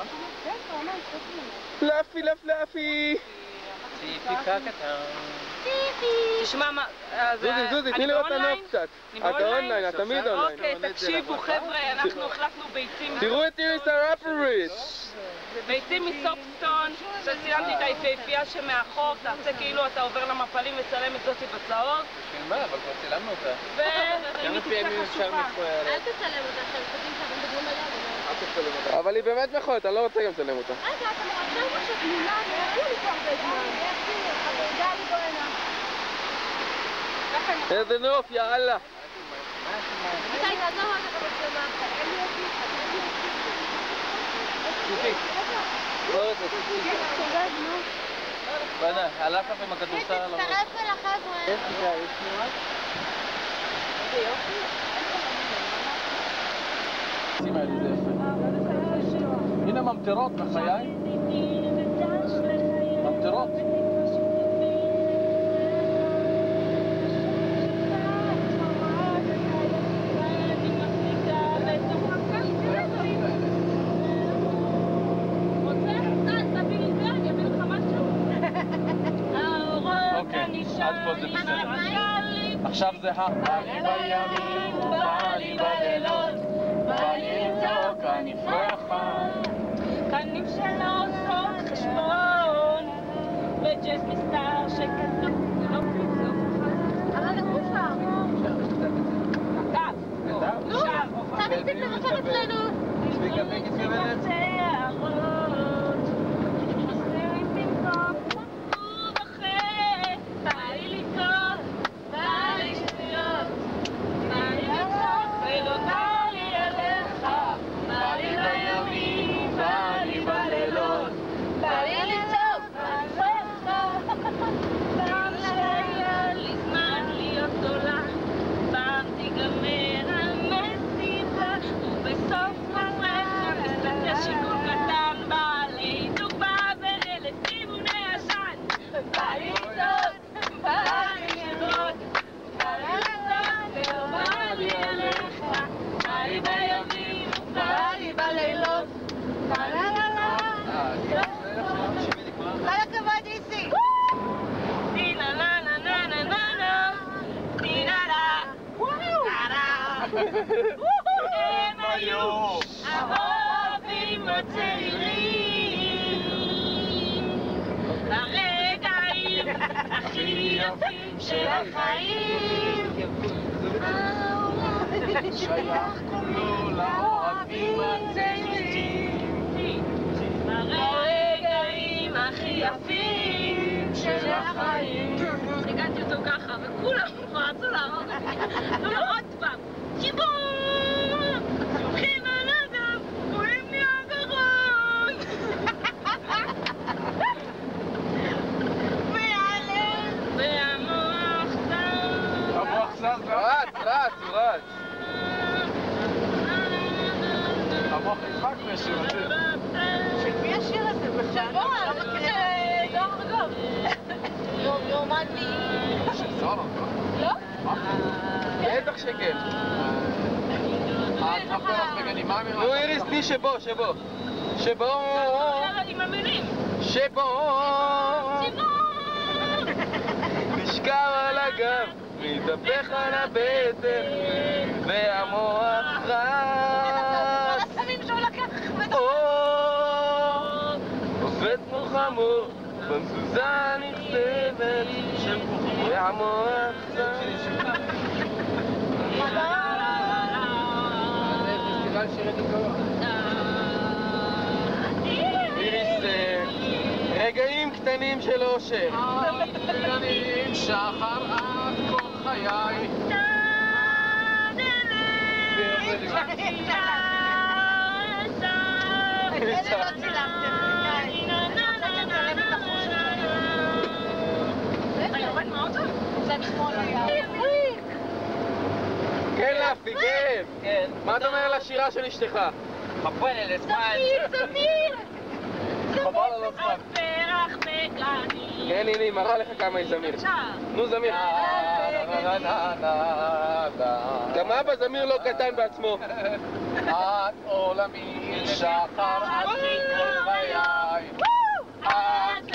לפי לפלפי. ציפי קקטה. תשמע מה... זוזי, תני לראות את הנוף קצת. אתה אונליין, את תמיד אונליין. אוקיי, תקשיבו חבר'ה, אנחנו החלפנו ביצים... תראו את איריס הרפריץ'. ביצים מסופסטון, שצילמתי את היפהפייה שמאחור, תעשה כאילו אתה עובר למפלים וצלם את זאתי בצהוב. בשביל מה? אבל כבר צילמנו אותה. ואם היא תצא חשובה. אל תצלם אותה, אתם חושבים שאתם מדברים עליה. אל תצלם אותה. אבל היא באמת מכולת, אני לא רוצה גם לצלם אותה. רגע, אתה מרצה משהו תמונה, נראו לי פה הרבה זמן. אבל גלי בוא הנה. איזה נוף, יאללה. מתי תעזור אותה במצלמה? ציפי. בנה, הלך לך עם הכדורסל. תצטרף אל החבר'ה. איך זה, יש תנועה? איזה יופי. זה יפה. הנה ממטרות בחיי. ממטרות. עד פה זה בסדר. עכשיו זה בא לי בימים, בא לי בלילות, בא לי לצעוק אני פרחה. קנים שלא עושות חשבון, וג'ס מסתר שכתוב לא פתאום. אבל זה כבר. תמיד תצטרף אצלנו. הם היו האהובים הצעירים, הרגעים הכי יפים של החיים, שייך כולו לאוהבים הצעירים, הרגעים הכי יפים של החיים. הגעתי אותו ככה וכולם רצו להרוג אותי. ועוד פעם גיבור! סומכים על אדם, רואים לי הגרון! והלב והמוח זז. המוח זז. רץ. המוח נדפק מהשיר הזה. של מי השיר הזה בכלל? בוא, לא מכיר יומן לי. של סולו, לא? בטח שכן. את מפתח בגנימה מראה. נו איריס, תני שבו. עם המילים. נשכב על הגב, מתהפך על הבטן, והמוח רץ. עובד כמו חמור, במזוזה נכתבת, והמוח רץ. איריס, רגעים קטנים של אושר. רגעים שחר עד כל חיי. כן לפי, כן. מה אתה אומר על השירה של אשתך? חבל על הזמן. זמיר! חבל על הזמן. פרח בגני. כן, הנה, היא מראה לך כמה היא זמיר. נו, זמיר. נה נה נה נה נה. גם אבא זמיר לא קטן בעצמו. את עולמי שחר את מכל חיי. את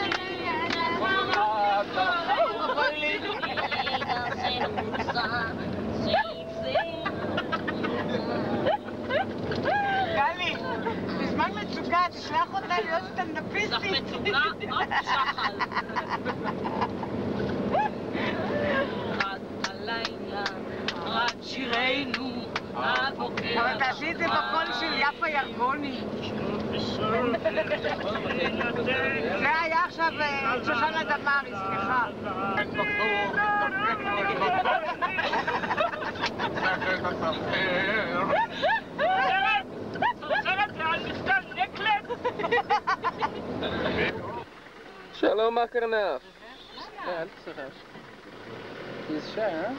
גלי, בזמן מצוקה תשלח אותה להיות סטנדאפיסטית. מצוקה עוד שחל. רק הלילה, רק שירנו, הבוקר. אבל תעשי את זה בקול של יפה ירגוני. זה היה עכשיו שושנה דמארי, סליחה. שלום הקרנף. אל תצחק. He's shy, huh?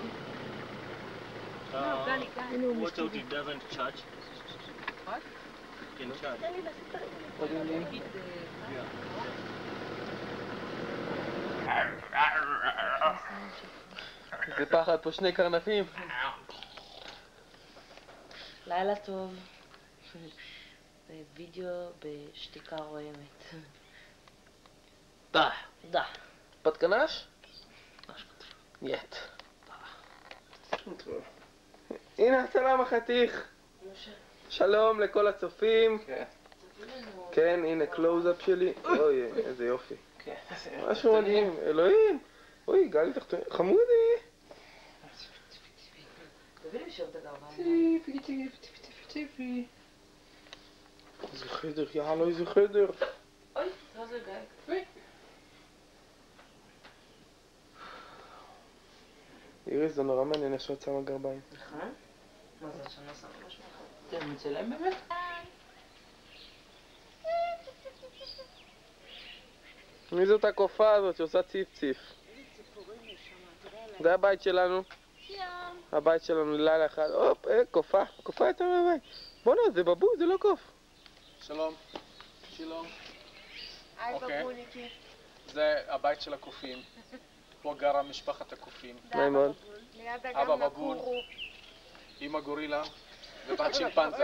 What if he doesn't charge? What? Can charge. What do you mean? זה פחד פה שני קרנפים. לילה טוב. וידאו בשתיקה רועמת. דה. דה. פתקנש? יט. הנה הצלם החתיך. שלום לכל הצופים. כן, הנה קלוז-אפ שלי. אוי, איזה יופי. משהו מדהים. אלוהים. אוי, גלי תחתוני. חמודי. תביא לי שוב את הגרבן. טיפי. איזה חדר, יאללה, איזה חדר. אוי, זה גיא. איריס, זה נורא מעניין איך שאת שמה גרביים. נכון? מה זה, שאני לא שמה משהו? אתה מצלם באמת? מי זאת הקופה הזאת שעושה ציף ציף? זה הבית שלנו. הבית שלנו לילה אחד. הופ, קופה. קופה הייתה מהבית. בוא'נה, זה בבו, זה לא קוף. שלום. שלום. היי אוקיי. בבוניקי. זה הבית של הקופים. פה גרה משפחת הקופים. נעים מאוד. ליד אבא אגם מבול. נקורו. אמא גורילה ובת שימפנזה.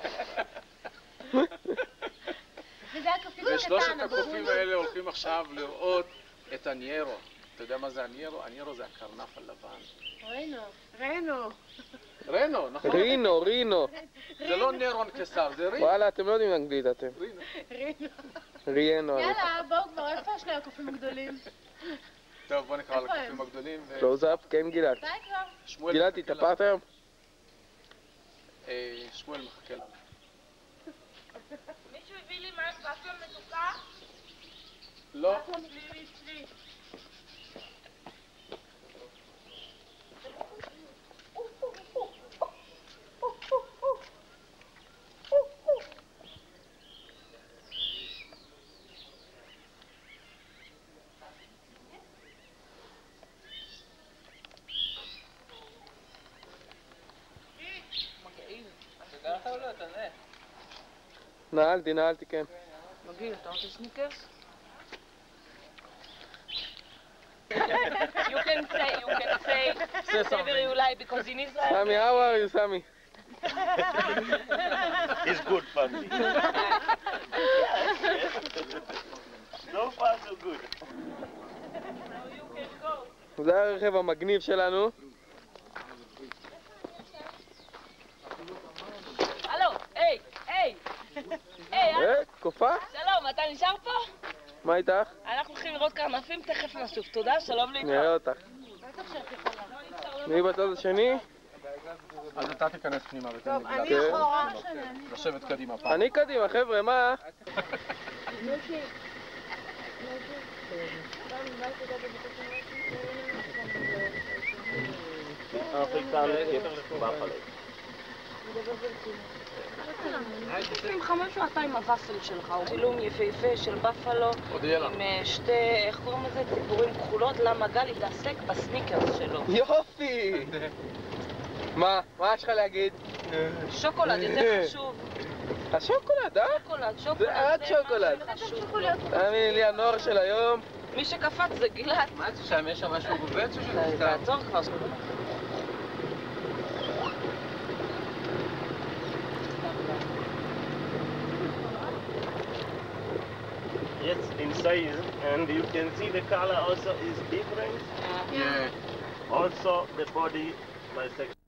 וזה הקופים ושלושת הקטן, הקופים האלה הולכים עכשיו לראות את הניירו. אתה יודע מה זה הניירו? הניירו זה הקרנף הלבן. רנו. רנו, נכון? רינו. זה לא נירון קיסר, זה רינו. וואלה, אתם לא יודעים אנגלית, אתם. רינו. יאללה, בואו כבר, איפה שני הקופים הגדולים? טוב, בוא נקרא לקופים הגדולים. קלוז-אפ, כן גלעד. די כבר. שמואל גלעד, מחכה התאפרת היום? שמואל מחכה לנו. מישהו הביא לי מעט באפלה מתוקה? לא. נעלתי, כן. מגיל, אתה רוצה סניקרס? You can say, whatever you like, because in Israel... סמי, how are you, סמי? He's good family. So far so good. זה הרכב המגניב שלנו. הלו, היי! קופה? שלום, אתה נשאר פה? מה איתך? אנחנו הולכים לראות קרנפים, תכף נשוב. תודה, שלום להתראות. נראה אותך. מי בצד השני? אז אתה תיכנס פנימה ותן טוב, לגלעד. אני אחורה. לשבת קדימה פעם. אני קדימה, חבר'ה, מה? עם 5 שעתיים הוואפל שלך, הוא צילום יפהפה של בפלו עם שתי, איך קוראים לזה? ציפורים כחולות, למה גל יתעסק בסניקרס שלו. יופי! מה יש לך להגיד? שוקולד יותר חשוב. השוקולד, אה? שוקולד. זה עד שוקולד. תאמין לי, הנוער של היום. מי שקפץ זה גלעד. מה זה שם? יש שם משהו גובץ או תעצור כבר. size, and you can see the color also is different. Yeah. Also the body bisexual.